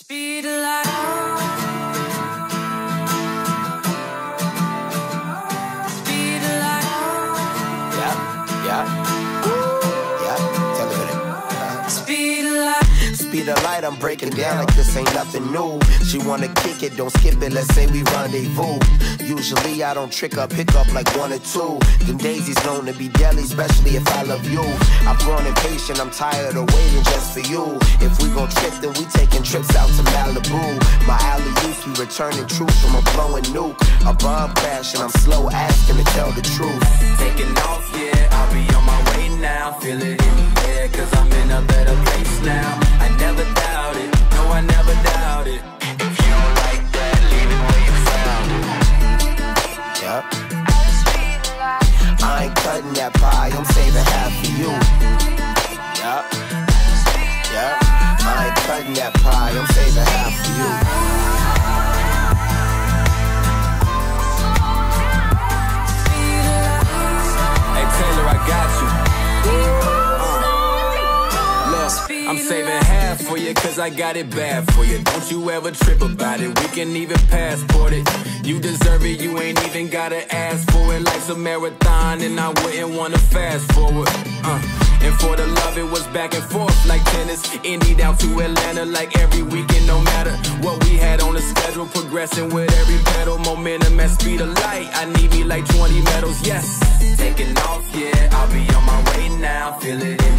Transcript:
Speed of light. Speed of light. Yeah. Tell me that. Speed of light. Speed of light, I'm breaking down like this ain't nothing new. She wanna kick it, don't skip it, let's say we rendezvous. Usually I don't trick up, pick up like 1 or 2. Them daisies known to be deadly, especially if I love you. I've grown impatient, I'm tired of waiting just for you. If we gon' trip, then we taking trips out to Malibu. My alley-oops, we returning troops from a blowing nuke. A bomb crash and I'm slow asking to tell the truth. Taking off, yeah, I'll be on my way now. Feel it in the air, cause I'm in a better place now. I never doubt it, no I never doubt it. If you don't like that, leave it where you found it. Yep. I ain't cutting that pie, I'm saving half for you. Yep. I ain't cutting that pie, I'm saving half for you. Hey Taylor, I got you. I'm saving half for you cause I got it bad for you. Don't you ever trip about it, we can even passport it. You deserve it, you ain't even gotta ask for it. Life's a marathon and I wouldn't wanna fast forward. And for the love it was back and forth like tennis. Indy down to Atlanta like every weekend. No matter what we had on the schedule, progressing with every pedal. Momentum at speed of light, I need me like 20 medals, yes. Taking off, yeah, I'll be on my way now. Feel it in